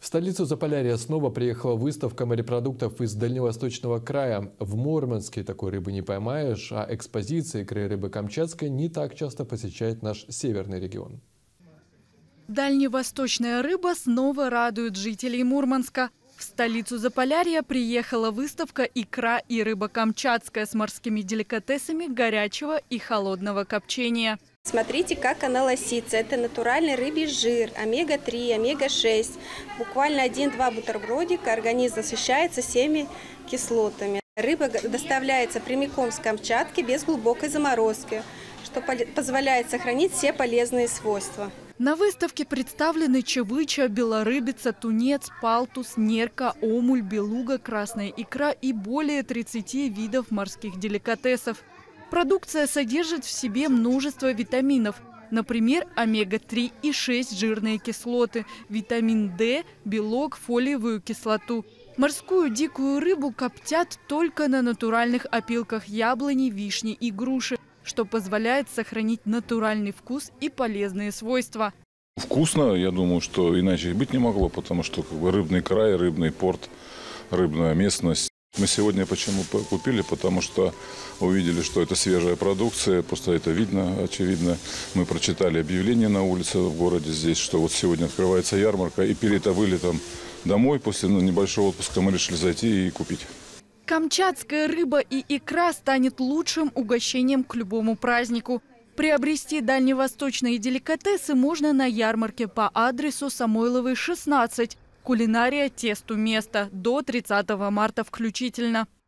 В столицу Заполярья снова приехала выставка морепродуктов из Дальневосточного края. В Мурманске такой рыбы не поймаешь, а экспозиции икры и рыбы камчатской не так часто посещает наш северный регион. Дальневосточная рыба снова радует жителей Мурманска. В столицу Заполярья приехала выставка «Икра и рыба камчатская» с морскими деликатесами горячего и холодного копчения. Смотрите, как она лосится. Это натуральный рыбий жир, омега-3, омега-6. Буквально 1-2 бутербродика, организм насыщается всеми кислотами. Рыба доставляется прямиком с Камчатки без глубокой заморозки, что позволяет сохранить все полезные свойства. На выставке представлены чевыча, белорыбица, тунец, палтус, нерка, омуль, белуга, красная икра и более 30 видов морских деликатесов. Продукция содержит в себе множество витаминов. Например, омега-3 и 6 жирные кислоты, витамин D, белок, фолиевую кислоту. Морскую дикую рыбу коптят только на натуральных опилках яблони, вишни и груши, что позволяет сохранить натуральный вкус и полезные свойства. Вкусно, я думаю, что иначе и быть не могло, потому что рыбный край, рыбный порт, рыбная местность. Мы сегодня почему купили? Потому что увидели, что это свежая продукция, просто это видно, очевидно. Мы прочитали объявление на улице в городе здесь, что вот сегодня открывается ярмарка, и перед вылетом домой после небольшого отпуска мы решили зайти и купить. Камчатская рыба и икра станет лучшим угощением к любому празднику. Приобрести дальневосточные деликатесы можно на ярмарке по адресу Самойловой, 16. Кулинария тесту место до 30 марта включительно.